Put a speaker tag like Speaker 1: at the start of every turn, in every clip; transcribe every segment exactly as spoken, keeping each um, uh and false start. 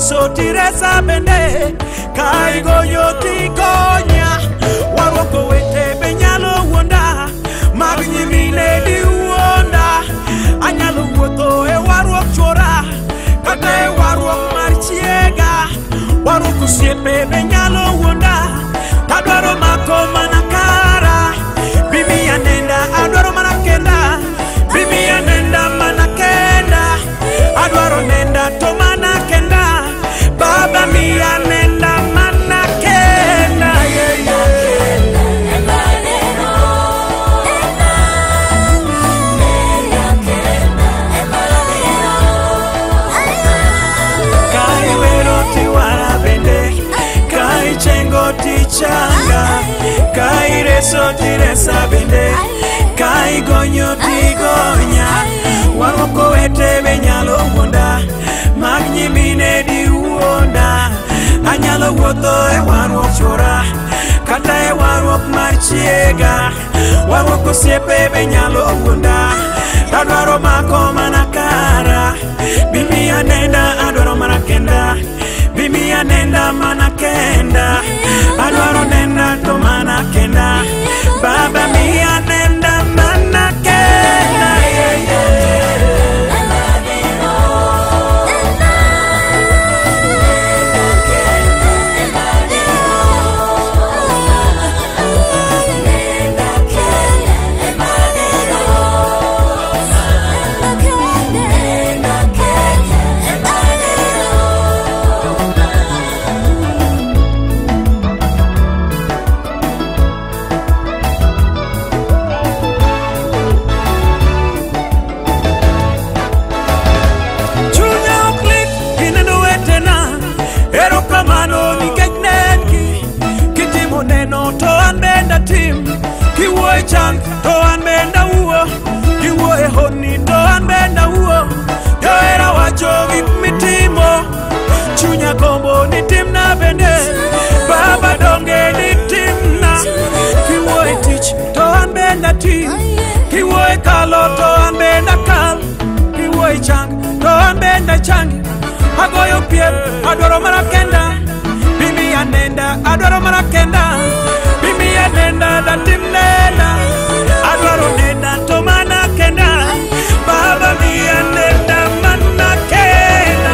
Speaker 1: reso tiresa bende kai goyo tigonya waroko wete benyalo wonda magni mine di wonda anyalo wuotho e warok chora kata e warok mar chiega waroko siepe benyalo wonda adwaro mako mana kara bibi anenda adwaro mana kenda bibi anenda mana kenda adwaro nenda to mana kenda baba mi anenda mana kenda yeah, yeah. Kai wero tiwara bende kai chengo tichanga kai reso tiresa bende kai gonyo tigonya waroko wete benyalo wonda magni mine di wonda anyalo wuotho e warok chora kata e warok mar chiega waroko siepe benyalo wonda adwaro mako mana kara bibi anenda adwaro mana kenda bibi anenda mana kenda adwaro nenda to mana kenda baba mi anenda mana kenda yeah, yeah. Kiwoe chang to an benda uo kiwoe honi to an benda uo yo era wacho gik mitimo chunya gombo ni timna bende baba donge ni timna kiwoe tich to an benda tim kiwoe kalo to an benda kal kiwoe chang to an benda chang agoyo piem adoro mana kenda bibi anenda adoro mana kenda bibi anenda da timnena adoro nenda to mana kenda baba mi anenda mana kenda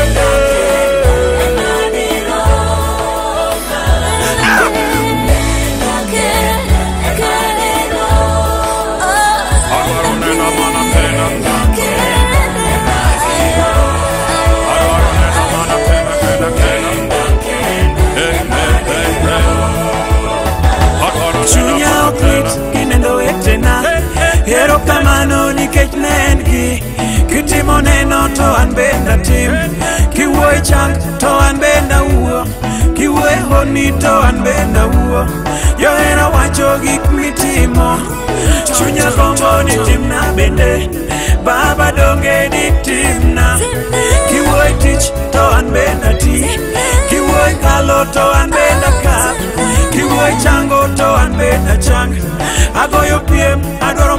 Speaker 1: Hero kamano nikech nengi kitimo neno to an benda tim kiwoe chang to an benda uo kiwoe honi to an benda uo yo hera wacho gik mitimo chunya gombo ni timna bende baba donge ni timna kiwoe tich to an benda ti kiwoe kalo to an benda ka kiwoe chango to an benda chang agoyo piem adoro